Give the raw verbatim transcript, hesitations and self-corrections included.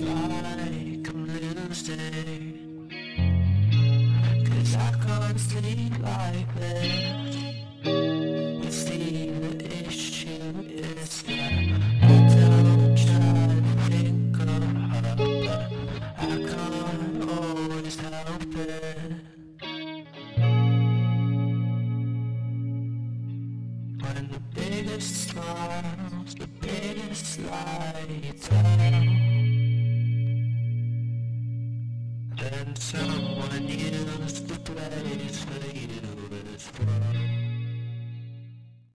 like I'm losing, 'cause I can't sleep like this. You see, the issue is that I don't try to think of her, but I can't always help it. When the biggest smiles, the biggest lie you tell, then someone used the place for